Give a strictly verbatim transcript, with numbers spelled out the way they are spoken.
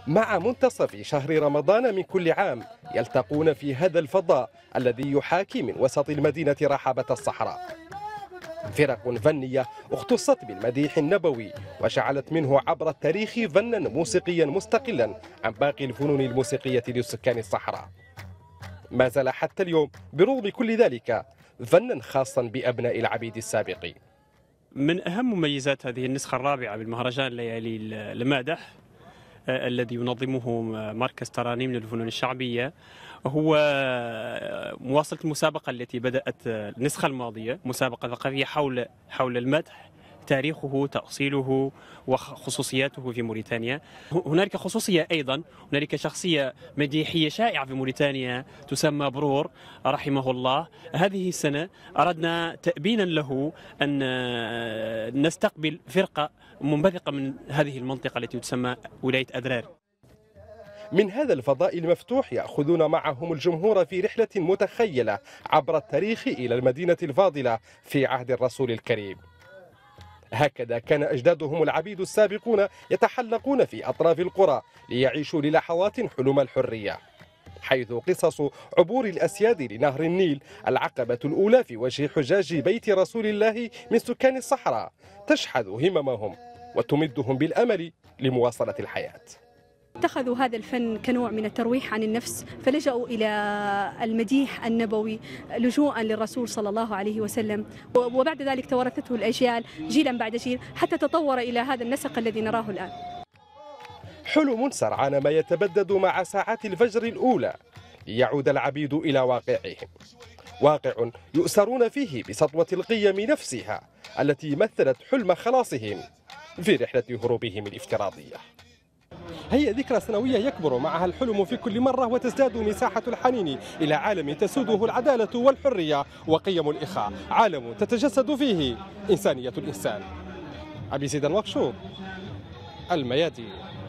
مع منتصف شهر رمضان من كل عام يلتقون في هذا الفضاء الذي يحاكي من وسط المدينة رحابة الصحراء. فرق فنية اختصت بالمديح النبوي وجعلت منه عبر التاريخ فنا موسيقيا مستقلا عن باقي الفنون الموسيقية لسكان الصحراء. ما زال حتى اليوم برغم كل ذلك فنا خاصا بأبناء العبيد السابقين. من أهم مميزات هذه النسخة الرابعة بالمهرجان ليالي المادح الذي ينظمه مركز ترانيم للفنون الشعبية هو مواصلة المسابقة التي بدأت النسخة الماضية، مسابقة ثقافية حول حول المدح، تاريخه، تأصيله وخصوصياته في موريتانيا. هنالك خصوصية أيضا، هنالك شخصية مديحية شائعة في موريتانيا تسمى برور رحمه الله. هذه السنة أردنا تأبينا له أن نستقبل فرقة منبثقة من هذه المنطقة التي تسمى ولاية أدرار. من هذا الفضاء المفتوح يأخذون معهم الجمهور في رحلة متخيلة عبر التاريخ إلى المدينة الفاضلة في عهد الرسول الكريم. هكذا كان أجدادهم العبيد السابقون يتحلقون في أطراف القرى ليعيشوا للحظات حلم الحرية، حيث قصص عبور الأسياد لنهر النيل العقبة الأولى في وجه حجاج بيت رسول الله من سكان الصحراء تشحذ هممهم وتمدهم بالأمل لمواصلة الحياة. اتخذوا هذا الفن كنوع من الترويح عن النفس، فلجأوا إلى المديح النبوي لجوءا للرسول صلى الله عليه وسلم، وبعد ذلك توارثته الأجيال جيلا بعد جيل حتى تطور إلى هذا النسق الذي نراه الآن. حلم سرعان ما يتبدد مع ساعات الفجر الأولى ليعود العبيد إلى واقعهم، واقع يؤسرون فيه بسطوة القيم نفسها التي مثلت حلم خلاصهم في رحلة هروبهم الافتراضية. هي ذكرى سنوية يكبر معها الحلم في كل مرة وتزداد مساحة الحنين إلى عالم تسوده العدالة والحرية وقيم الإخاء، عالم تتجسد فيه إنسانية الإنسان. أبي زيد الوقشوط، الميادين.